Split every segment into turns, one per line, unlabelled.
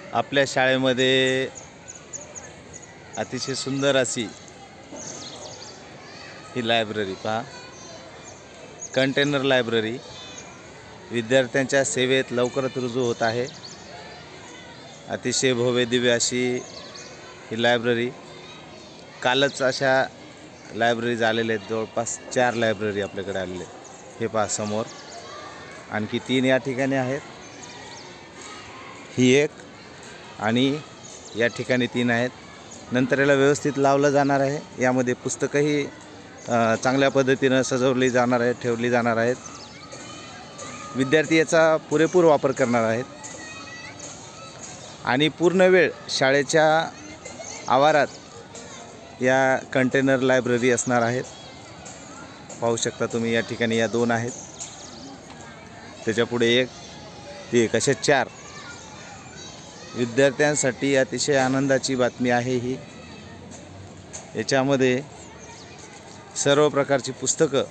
आपल्या शाळेमध्ये अतिशय सुंदर अशी ही लायब्ररी पहा, कंटेनर लायब्ररी विद्यार्थ्यांच्या सेवेत लवकरच रुजू होत आहे। अतिशय भव्य दिव्य अशी ही लायब्ररी, कालच अशा लायब्ररीज आलेल्या आहेत। जवळपास 4 लायब्ररी आपल्याकडे आलेले आहेत। हे पहा समोर आणखी 3 या ठिकाणी आहेत, ही एक आणि या ठिकाणी 3 आहेत। नंतर याला व्यवस्थित लावलं जाणार आहे। यामध्ये पुस्तकंही चांगल्या पद्धतीने सजवली जाणार आहेत, ठेवली जाणार आहेत। विद्यार्थी याचा पुरेपूर वापर करणार आहेत आणि पूर्ण वेळ शाळेच्या आवारात या कंटेनर लायब्ररी असणार आहेत। पाहू शकता तुम्ही, या ठिकाणी या 2 आहेत, त्याच्यापुढे 1, ती एक, अशा 4 विद्यार्थ्यांसाठी अतिशय आनंदाची बातमी आहे ही। याच्यामध्ये सर्व प्रकारची पुस्तकं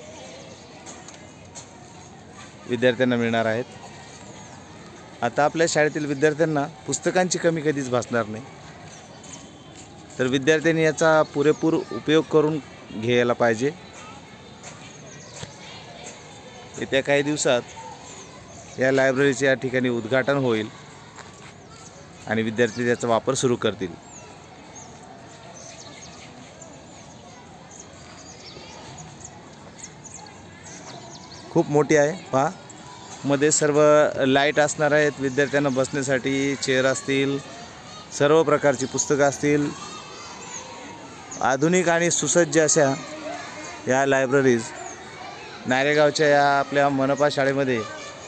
विद्यार्थ्यांना मिळणार आहेत। आता आपल्या शाळेतील विद्यार्थ्यांना पुस्तकांची कमी कधीच भासणार नाही, तर विद्यार्थ्यांनी याचा पुरेपूर उपयोग करून घ्यायला पाहिजे। येत्या काही दिवसात या लायब्ररीचे या ठिकाणी उद्घाटन होईल आणि विद्यार्थी त्याचा वापर सुरू करतील। खूप मोठी आहे पहा, मध्ये सर्व लाईट असणार आहेत, विद्यार्थ्यांना बसण्यासाठी चेअर असतील, सर्व प्रकारची पुस्तकं असतील। आधुनिक आणि सुसज्ज अशा या लायब्ररीज नारेगावच्या या आपल्या मनपा शाळेमध्ये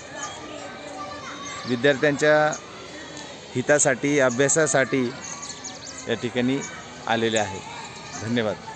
विद्यार्थ्यांच्या हितासाठी, अभ्यासासाठी या ठिकाणी आलेले आहेत। धन्यवाद।